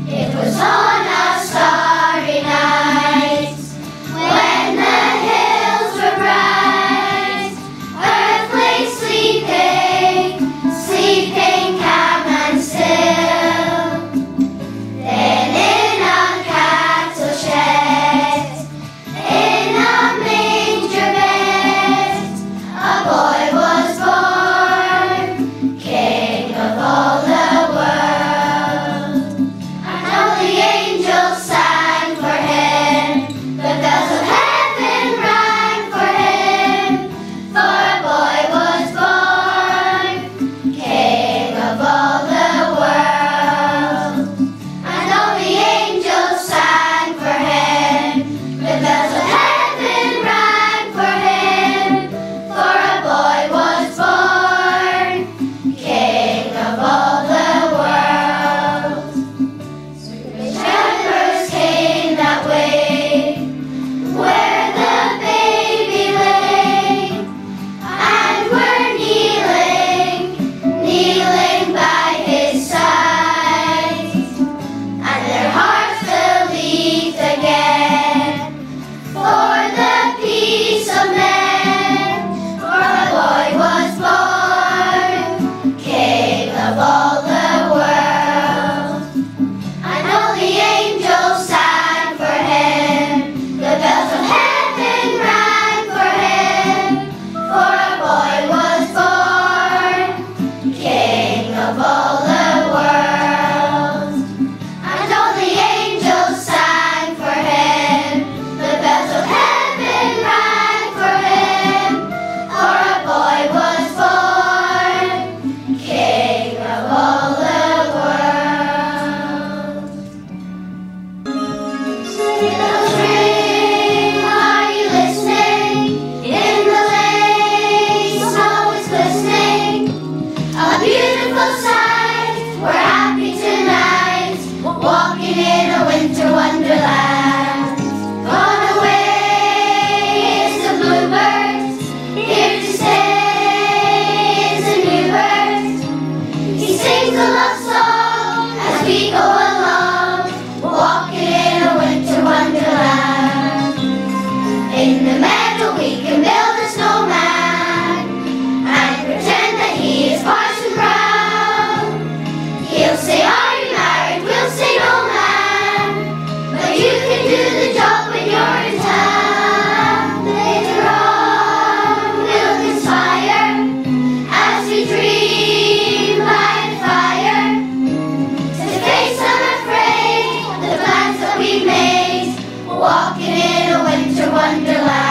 It was on a starry night when the hills were bright. Earth lay sleeping, sleeping calm and still. Then in a cattle shed, in a manger bed, a boy was born, king of all the world. And all the angels sang for him, the bells of heaven rang for him, for a boy was born, king of all the world. And all the angels sang for him, the bells of heaven rang for him, for a boy was born, king of all the world. The shepherds came that way, where the baby lay, and were kneeling, kneeling by his side. And their hearts believed again, for the peace of men, for a boy was born, king of all the world. And all the angels sang for him, the bells of heaven rang for him, for a boy was born, king of all the world. And all the angels sang for him, the bells of heaven rang for him, for a boy was born, king of all the world. Sleigh bells ring, are you listening? In the lane, snow is glistening. A beautiful sight, we're happy tonight, walking in a winter wonderland. Gone away is the bluebird, here to stay is a new bird. He sings a love song as we go along, walking in a winter wonderland. In the meadow we can build a snowman and pretend that he is Parson Brown. He'll say, are you married? We'll say, no, ma'am, but you can do the job when you're in town. Later on we'll conspire as we dream by the fire, to face unafraid the plans that we've made, walking in a winter wonderland.